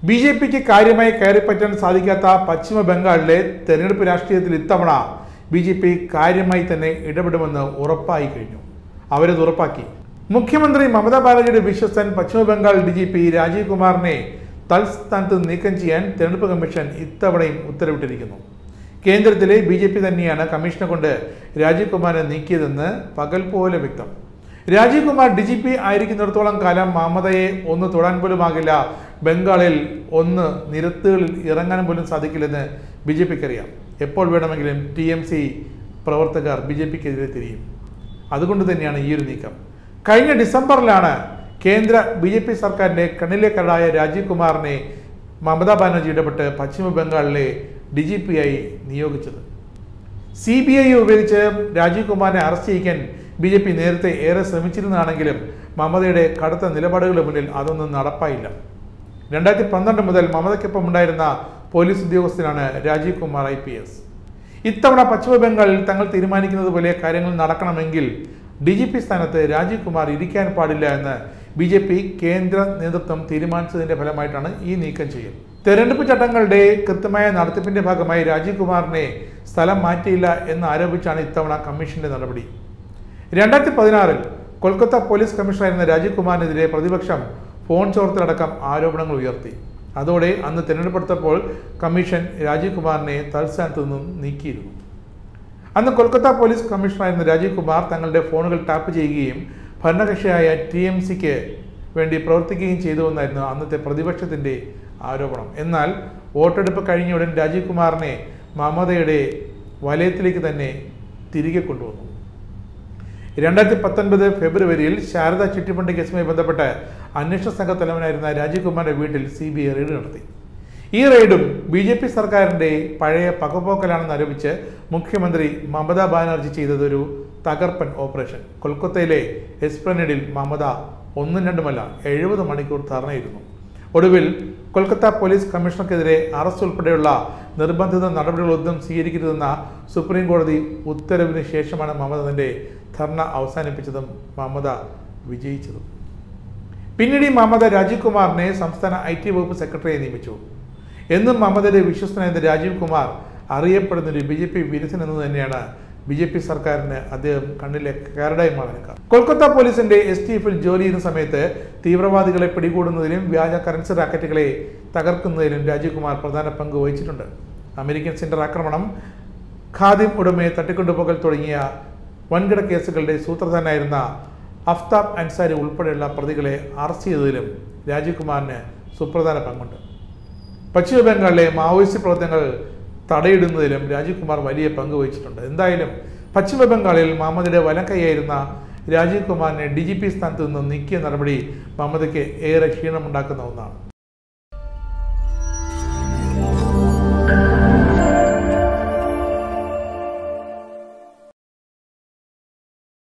ബിജെപിക്ക് കാര്യമായി കയറിപ്പറ്റാൻ സാധിക്കാത്ത പശ്ചിമ ബംഗാളിലെ തെരഞ്ഞെടുപ്പ് രാഷ്ട്രീയത്തിൽ ഇത്തവണ ബിജെപി കാര്യമായി തന്നെ ഇടപെടുമെന്ന് ഉറപ്പായി കഴിഞ്ഞു. അവരത് ഉറപ്പാക്കി. മുഖ്യമന്ത്രി മമതാ ബാനർജിയുടെ വിശ്വസ്തൻ പശ്ചിമ ബംഗാൾ DGP രാജീവ് കുമാറിനെ തൽസ്ഥാനത്ത് നീക്കം ചെയ്യാൻ തെരഞ്ഞെടുപ്പ് കമ്മീഷൻ ഇത്തവണയും ഉത്തരവിട്ടിരിക്കുന്നു. കേന്ദ്രത്തിലെ BJP തന്നെയാണ് കമ്മീഷനെ കൊണ്ട് രാജീവ് കുമാറിനെ നീക്കിയതെന്ന് പകൽ പോലെ വ്യക്തം. രാജീവ് കുമാർ DGP ആയിരിക്കുന്നിടത്തോളം കാലം മമതയെ ഒന്ന് തൊടാൻ പോലും ആകില്ല. ബംഗാളിൽ ഒന്ന് നിരത്തുകളിൽ ഇറങ്ങാൻ പോലും സാധിക്കില്ലെന്ന് BJPക്ക് അറിയാം. എപ്പോൾ വേണമെങ്കിലും TMC പ്രവർത്തകർ BJPക്കെതിരെ തിരിയും. അതുകൊണ്ട് തന്നെയാണ് ഈ ഒരു നീക്കം. കഴിഞ്ഞ ഡിസംബറിലാണ് കേന്ദ്ര BJP സർക്കാരിന്റെ കണ്ണിലെ കരടായ രാജീവ് കുമാറിനെ മമതാ ബാനർജി ഇടപെട്ട് പശ്ചിമ ബംഗാളിലെ DGP ആയി നിയോഗിച്ചത്. CBI ഉപയോഗിച്ച് രാജീവ് കുമാറിനെ അറസ്റ്റ് ചെയ്യിക്കാൻ BJP നേരത്തെ ഏറെ ശ്രമിച്ചിരുന്നതാണെങ്കിലും മമതയുടെ കടുത്ത നിലപാടുകളുടെ മുന്നിൽ അതൊന്നും നടപ്പായില്ല. 2012 മുതൽ മമതയ്ക്കൊപ്പം ഉണ്ടായിരുന്ന പോലീസ് ഉദ്യോഗസ്ഥനാണ് രാജീവ് കുമാർ IPS. ഇത്തവണ പശ്ചിമ ബംഗാളിൽ തങ്ങൾ തീരുമാനിക്കുന്നത് പോലെ കാര്യങ്ങൾ നടക്കണമെങ്കിൽ DGP സ്ഥാനത്ത് രാജീവ് കുമാർ ഇരിക്കാൻ പാടില്ല എന്ന് BJP കേന്ദ്ര നേതൃത്വം തീരുമാനിച്ചതിന്റെ ഫലമായിട്ടാണ് ഈ നീക്കം ചെയ്യൽ. തെരഞ്ഞെടുപ്പ് ചട്ടങ്ങളുടെ കൃത്യമായ നടത്തിപ്പിന്റെ ഭാഗമായി രാജീവ് കുമാറിനെ സ്ഥലം മാറ്റിയില്ല എന്ന് ആരോപിച്ചാണ് ഇത്തവണ കമ്മീഷന്റെ നടപടി. 2016 കൊൽക്കത്ത പോലീസ് കമ്മീഷണറായിരുന്ന രാജീവ് കുമാറിനെതിരെ പ്രതിപക്ഷം ഫോൺ ചോർത്തലടക്കം ആരോപണങ്ങൾ ഉയർത്തി. അതോടെ അന്ന് തെരഞ്ഞെടുപ്പെടുത്തപ്പോൾ കമ്മീഷൻ രാജീവ് കുമാറിനെ തൽസ്ഥാനത്ത് നിന്നും നീക്കിയിരുന്നു. അന്ന് കൊൽക്കത്ത പോലീസ് കമ്മീഷണറായിരുന്ന രാജീവ് കുമാർ തങ്ങളുടെ ഫോണുകൾ ടാപ്പ് ചെയ്യുകയും ഭരണകക്ഷിയായ TMCക്ക് വേണ്ടി പ്രവർത്തിക്കുകയും ചെയ്തുവെന്നായിരുന്നു അന്നത്തെ പ്രതിപക്ഷത്തിന്റെ ആരോപണം. എന്നാൽ വോട്ടെടുപ്പ് കഴിഞ്ഞ ഉടൻ രാജീവ് കുമാറിനെ മമതയുടെ വലയത്തിലേക്ക് തന്നെ തിരികെ കൊണ്ടുവന്നു. 2019 ഫെബ്രുവരിയിൽ ശാരദ ചിട്ടിഫണ്ട് കേസുമായി ബന്ധപ്പെട്ട് അന്വേഷണ സംഘ തലവനായിരുന്ന രാജീവ് കുമാറിന്റെ വീട്ടിൽ CBI റെയ്ഡ് നടത്തി. ഈ റെയ്ഡും BJP സർക്കാരിന്റെ പഴയ പകപോക്കലാണെന്ന് ആരോപിച്ച് മുഖ്യമന്ത്രി മമതാ ബാനർജി ചെയ്തതൊരു തകർപ്പൻ ഓപ്പറേഷൻ. കൊൽക്കത്തയിലെ എസ്പ്ലനേഡിൽ മമത 1-2 70 മണിക്കൂർ ധർണയിരുന്നു. ഒടുവിൽ കൊൽക്കത്ത പോലീസ് കമ്മീഷണർക്കെതിരെ അറസ്റ്റ് ഉൾപ്പെടെയുള്ള നിർബന്ധിത നടപടികളൊന്നും സ്വീകരിക്കരുതെന്ന സുപ്രീം കോടതി ഉത്തരവിന് ശേഷമാണ് മമത തന്റെ ധർണ അവസാനിപ്പിച്ചതും മമത വിജയിച്ചതും. പിന്നീട് മമത രാജീവ് കുമാറിനെ സംസ്ഥാന IT വകുപ്പ് സെക്രട്ടറിയെ നിയമിച്ചു. എന്നും മമതയുടെ വിശ്വസ്തനായ രാജീവ് കുമാർ അറിയപ്പെടുന്നൊരു BJP വിരുദ്ധൻ എന്ന് തന്നെയാണ് BJP സർക്കാരിന് അദ്ദേഹം കണ്ണിലെ കരടായി മാറാൻ കാരണം. കൊൽക്കത്ത പോലീസിന്റെ STFൽ ജോലി ചെയ്യുന്ന സമയത്ത് തീവ്രവാദികളെ പിടികൂടുന്നതിലും വ്യാജ കറൻസി റാക്കറ്റുകളെ തകർക്കുന്നതിലും രാജീവ് കുമാർ പ്രധാന പങ്ക് വഹിച്ചിട്ടുണ്ട്. അമേരിക്കൻ സെന്റർ ആക്രമണം, ഖാദിം ഉടമയെ തട്ടിക്കൊണ്ടുപോകൽ തുടങ്ങിയ വൻകിട കേസുകളുടെ സൂത്രധാരനായിരുന്ന അഫ്താബ് അൻസാരി ഉൾപ്പെടെയുള്ള പ്രതികളെ അറസ്റ്റ് ചെയ്തതിലും രാജീവ് കുമാറിന് സുപ്രധാന പങ്കുണ്ട്. പശ്ചിമ ബംഗാളിലെ മാവോയിസ്റ്റ് പ്രവർത്തനങ്ങൾ തടയിടുന്നതിലും രാജീവ് കുമാർ വലിയ പങ്ക് വഹിച്ചിട്ടുണ്ട്. എന്തായാലും പശ്ചിമ ബംഗാളിൽ മമതയുടെ വലം കൈയായിരുന്ന രാജീവ് കുമാറിനെ DGP സ്ഥാനത്ത് നിന്ന് നീക്കിയ നടപടി മമതയ്ക്ക് ഏറെ ക്ഷീണമുണ്ടാക്കുന്ന ഒന്നാണ്.